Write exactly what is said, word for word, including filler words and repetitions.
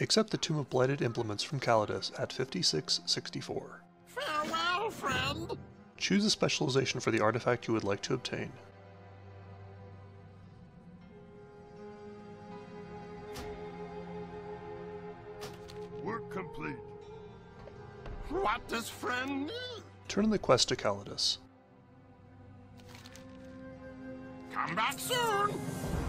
Accept the Tomb of Blighted Implements from Calidus at fifty-six sixty-four. Farewell, friend. Choose a specialization for the artifact you would like to obtain. Work complete. What does friend need? Turn in the quest to Calidus. Come back soon.